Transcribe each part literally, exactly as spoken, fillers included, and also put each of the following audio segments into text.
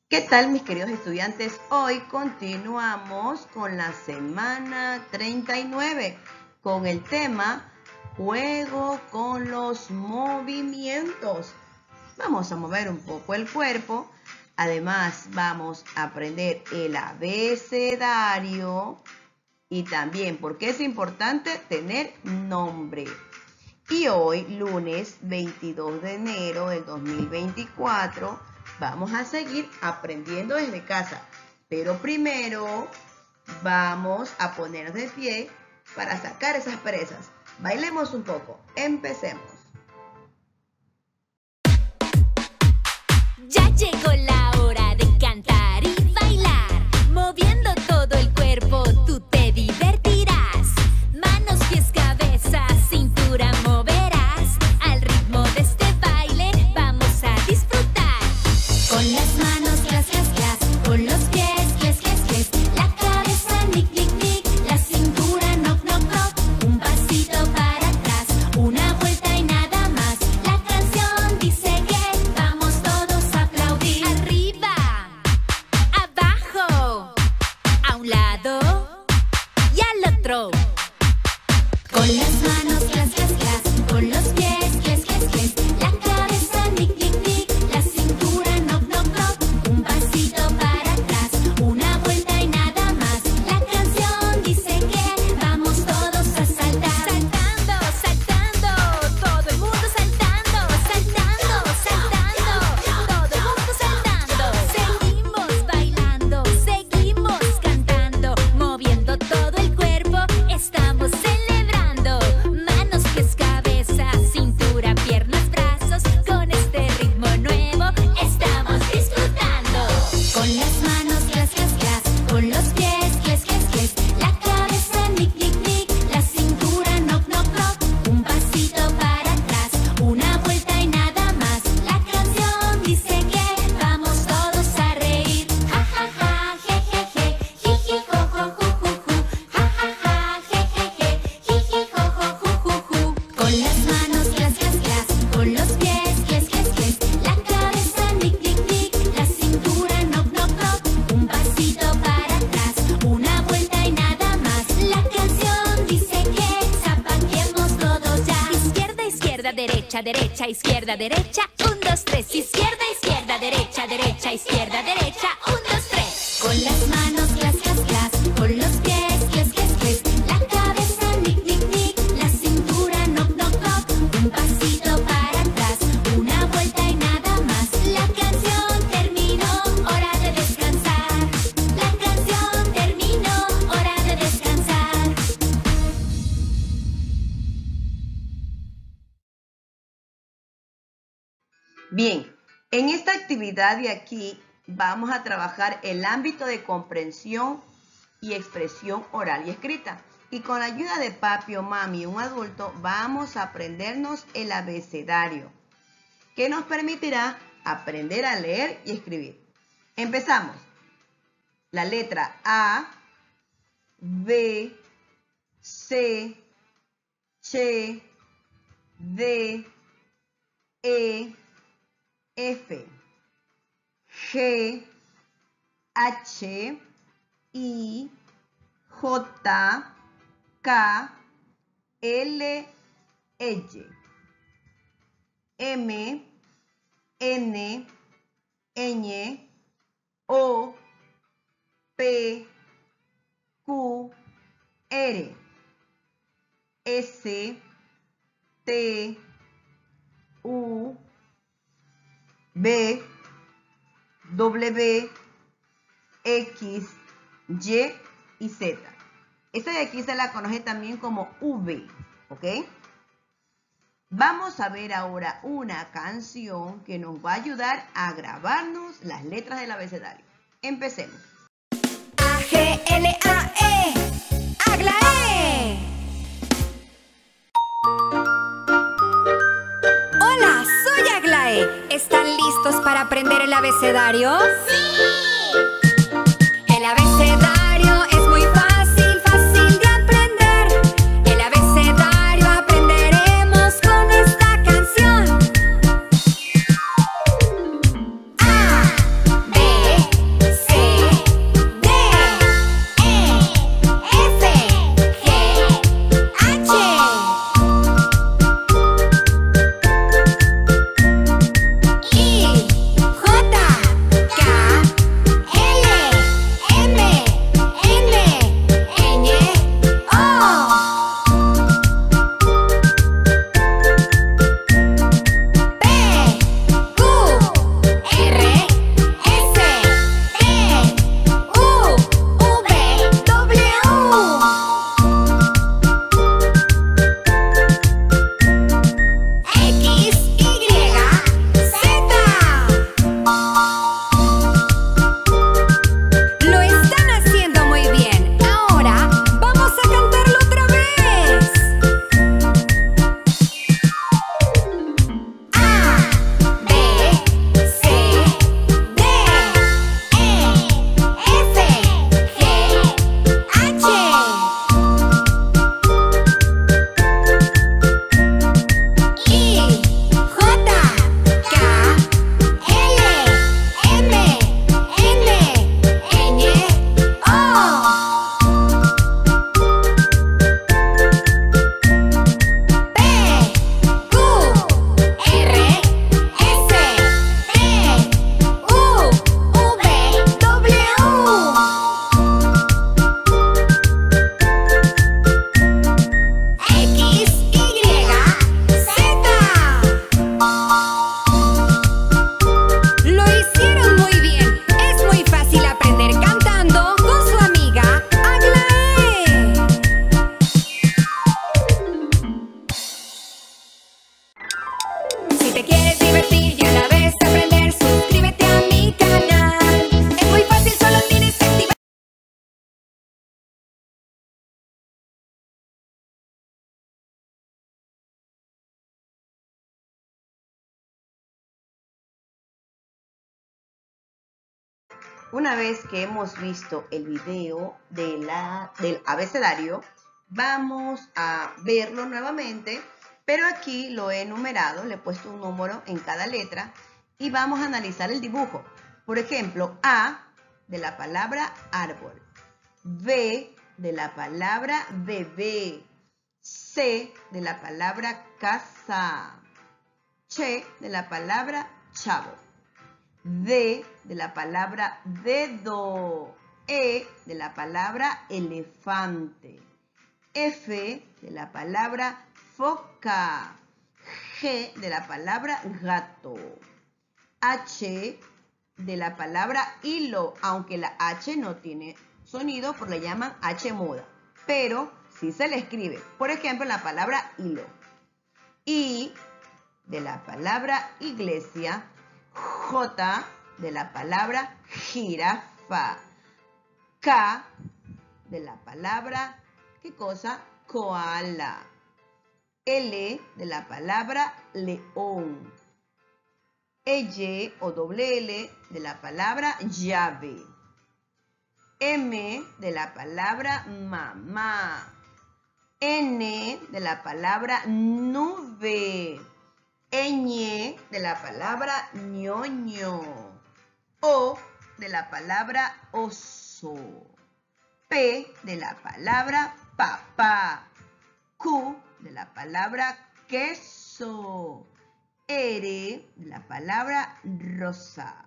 ¿Qué tal, mis queridos estudiantes? Hoy continuamos con la semana treinta y nueve con el tema Juego con los movimientos. Vamos a mover un poco el cuerpo. Además, vamos a aprender el abecedario y también porque es importante tener nombre. Y hoy, lunes veintidós de enero del dos mil veinticuatro, vamos a seguir aprendiendo desde casa. Pero primero vamos a ponernos de pie para sacar esas presas. Bailemos un poco. Empecemos. Ya llegó la hora de cantar y bailar. Moviendo todo el cuerpo, tú te divertirás. Manos, pies, cabeza, cintura moverás. Al ritmo de este baile vamos a disfrutar. Con las manos, clas, clas, clas. Con los pies, cles, cles, cles. La cabeza, nic, nic, nic. La cintura, knock, knock, knock. Un pasito para atrás, una vuelta y nada más. La canción dice que vamos todos a aplaudir. Arriba, abajo, a un lado y al otro. Con las manos, clas, clas, clas. Con los pies, cles, cles, cles. La cabeza, nic, nic, nic. La cintura, knock, knock, knock. Un pasito para atrás, una vuelta y nada más. La canción dice que vamos todos a saltar. Saltando, saltando, todo el mundo saltando. Saltando, saltando, todo el mundo saltando. Seguimos bailando, seguimos cantando. Moviendo todo el cuerpo, estamos celebrando. Manos, pies, cabeza, cintura, piernas, brazos. Con este ritmo nuevo estamos disfrutando. Con las manos, clas, clas, clas. Con los pies, cles, cles, cles. La cabeza, nic, nic, nic. La cintura, knock, knock, knock. Un pasito para atrás, una vuelta y nada más. La canción dice que vamos todos a reír. Ja, ja, ja, je, je, je. Jiji, jo, jo, ju, ju, ju. Ja, ja, ja, je, je, je. Jiji, jo, jo, ju, ju, ju. Con las manos, clas, clas, clas. Con los pies, cles, cles, cles. La cabeza, nic, nic, nic. La cintura, knock, knock, knock. Un pasito para atrás, una vuelta y nada más. La canción dice que zapateemos todos ya. Izquierda, izquierda, derecha, derecha, izquierda, derecha. Un, dos, tres. Izquierda, izquierda, derecha, derecha, izquierda, derecha. Un, dos, tres. Con las manos, clas, clas, clas. Con los pies, cles, cles, cles. La cabeza, nic, nic, nic. La cintura, knock, knock, knock. Un pasito para atrás, una vuelta y nada más. La canción terminó, hora de descansar. La canción terminó, hora de descansar. Bien, en esta actividad de aquí vamos a trabajar el ámbito de comprensión y expresión oral y escrita. Y con la ayuda de papi o mami, un adulto, vamos a aprendernos el abecedario, que nos permitirá aprender a leer y escribir. Empezamos. La letra A, B, C, Ch, D, E, F, G, H, I, J, K, L, L, M, N, Ñ, O, P, Q, R, S, T, U, V, W, X, Y y Z. Esta de aquí se la conoce también como V, ¿ok? Vamos a ver ahora una canción que nos va a ayudar a grabarnos las letras del abecedario. Empecemos. A, G, L, A, E, Aglaé. Hola, soy Aglaé. ¿Están listos para aprender el abecedario? ¡Sí! El abecedario es muy fácil, fácil de aprender. El abecedario aprenderemos con esta canción. A, B, Una vez que hemos visto el video de la, del abecedario, vamos a verlo nuevamente, pero aquí lo he enumerado, le he puesto un número en cada letra y vamos a analizar el dibujo. Por ejemplo, A de la palabra árbol, B de la palabra bebé, C de la palabra casa, Ch de la palabra chavo, D de la palabra dedo, E de la palabra elefante, F de la palabra foca, G de la palabra gato, H de la palabra hilo, aunque la H no tiene sonido, por le llaman H muda, pero sí se le escribe. Por ejemplo, la palabra hilo. I de la palabra iglesia, J de la palabra jirafa, K de la palabra, ¿qué cosa? Koala, L de la palabra león, Y o doble L de la palabra llave, M de la palabra mamá, N de la palabra nube, Ñ de la palabra ñoño, O de la palabra oso, P de la palabra papá, Q de la palabra queso, R de la palabra rosa,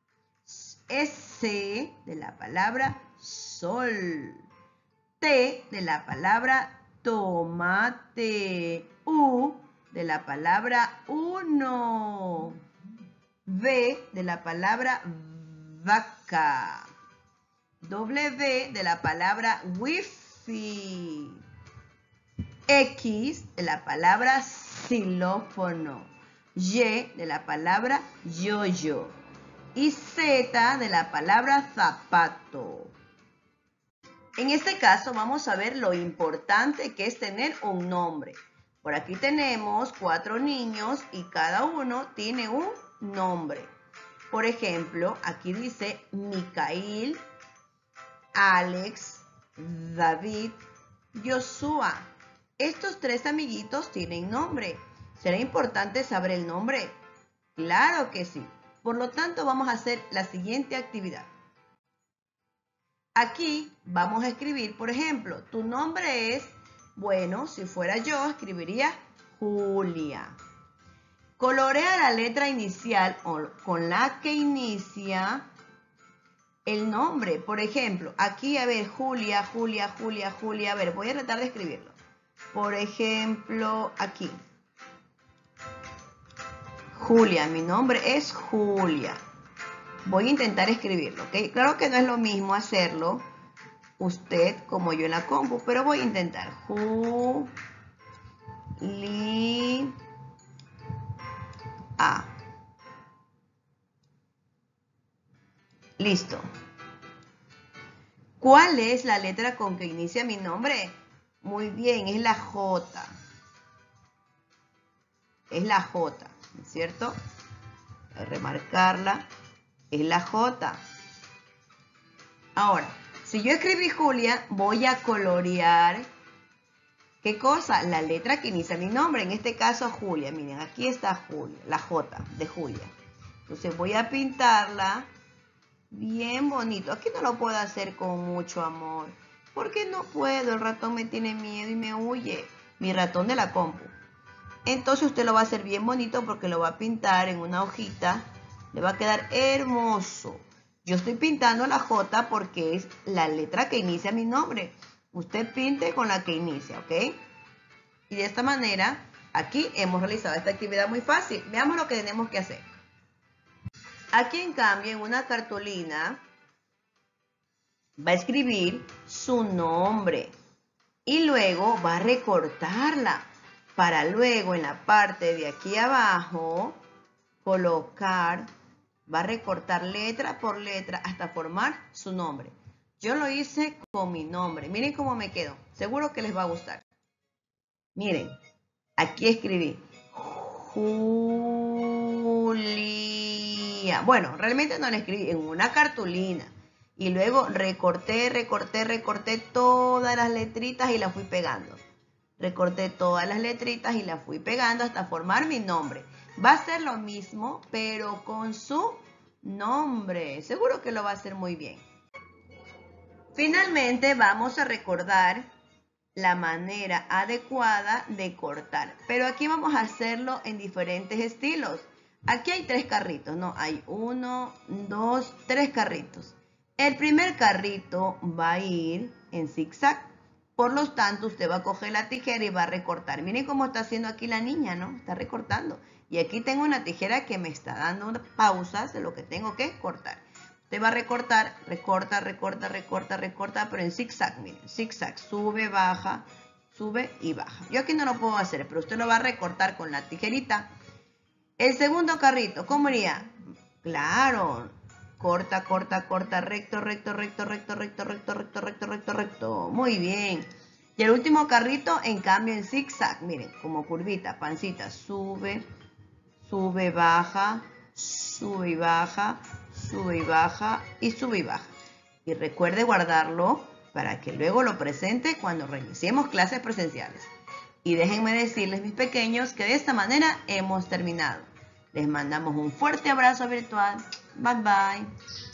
S de la palabra sol, T de la palabra tomate, U de la palabra uno, V de la palabra vaca, W de la palabra wifi, X de la palabra xilófono, Y de la palabra yoyo y Z de la palabra zapato. En este caso vamos a ver lo importante que es tener un nombre. Por aquí tenemos cuatro niños y cada uno tiene un nombre. Por ejemplo, aquí dice Micael, Alex, David, Joshua. Estos tres amiguitos tienen nombre. ¿Será importante saber el nombre? Claro que sí. Por lo tanto, vamos a hacer la siguiente actividad. Aquí vamos a escribir, por ejemplo, tu nombre es, bueno, si fuera yo, escribiría Julia. Colorea la letra inicial con la que inicia el nombre. Por ejemplo, aquí, a ver, Julia, Julia, Julia, Julia. A ver, voy a tratar de escribirlo. Por ejemplo, aquí. Julia, mi nombre es Julia. Voy a intentar escribirlo, ¿ok? Claro que no es lo mismo hacerlo usted como yo en la compu, pero voy a intentar. Julia. Listo. ¿Cuál es la letra con que inicia mi nombre? Muy bien, es la J. Es la J, ¿no es cierto? Voy a remarcarla. Es la J. Ahora, si yo escribí Julia, voy a colorear, ¿qué cosa? La letra que inicia mi nombre. En este caso, Julia. Miren, aquí está Julia, la J de Julia. Entonces voy a pintarla bien bonito. Aquí no lo puedo hacer con mucho amor. Porque no puedo, el ratón me tiene miedo y me huye. Mi ratón de la compu. Entonces usted lo va a hacer bien bonito porque lo va a pintar en una hojita. Le va a quedar hermoso. Yo estoy pintando la J porque es la letra que inicia mi nombre. Usted pinte con la que inicia, ¿ok? Y de esta manera, aquí hemos realizado esta actividad muy fácil. Veamos lo que tenemos que hacer. Aquí, en cambio, en una cartulina, va a escribir su nombre. Y luego va a recortarla. Para luego, en la parte de aquí abajo, colocar... Va a recortar letra por letra hasta formar su nombre. Yo lo hice con mi nombre. Miren cómo me quedó. Seguro que les va a gustar. Miren, aquí escribí Julia. María? Bueno, realmente no la escribí, en una cartulina. Y luego recorté, recorté, recorté todas las letritas y las fui pegando. Recorté todas las letritas y las fui pegando hasta formar mi nombre. Va a ser lo mismo, pero con su nombre. Seguro que lo va a hacer muy bien. Finalmente vamos a recordar la manera adecuada de cortar. Pero aquí vamos a hacerlo en diferentes estilos. Aquí hay tres carritos, ¿no? Hay uno, dos, tres carritos. El primer carrito va a ir en zigzag. Por lo tanto, usted va a coger la tijera y va a recortar. Miren cómo está haciendo aquí la niña, ¿no? Está recortando. Y aquí tengo una tijera que me está dando pausas de lo que tengo que cortar. Usted va a recortar, recorta, recorta, recorta, recorta, pero en zigzag, miren. Zigzag, sube, baja, sube y baja. Yo aquí no lo puedo hacer, pero usted lo va a recortar con la tijerita. El segundo carrito, ¿cómo iría? Claro, corta, corta, corta, recto, recto, recto, recto, recto, recto, recto, recto, recto, recto. Muy bien. Y el último carrito, en cambio, en zigzag. Miren, como curvita, pancita. Sube, sube, baja, sube y baja, sube y baja y sube y baja. Y recuerde guardarlo para que luego lo presente cuando reiniciemos clases presenciales. Y déjenme decirles, mis pequeños, que de esta manera hemos terminado. Les mandamos un fuerte abrazo virtual. Bye bye.